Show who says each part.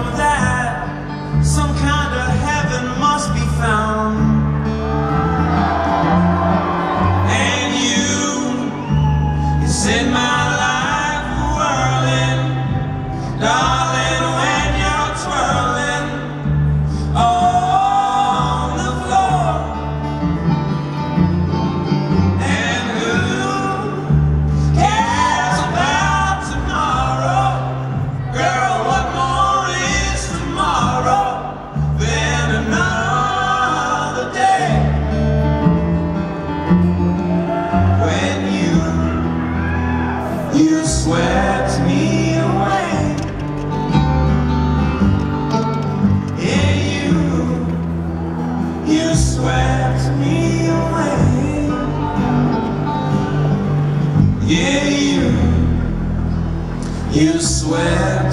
Speaker 1: that some kind of heaven must be found. And you set my life whirling, darling, when you're twirling on the floor. And who cares about tomorrow? Girl, what more is tomorrow than another day? When you swept me away. Yeah, you swept me away. Yeah, you swept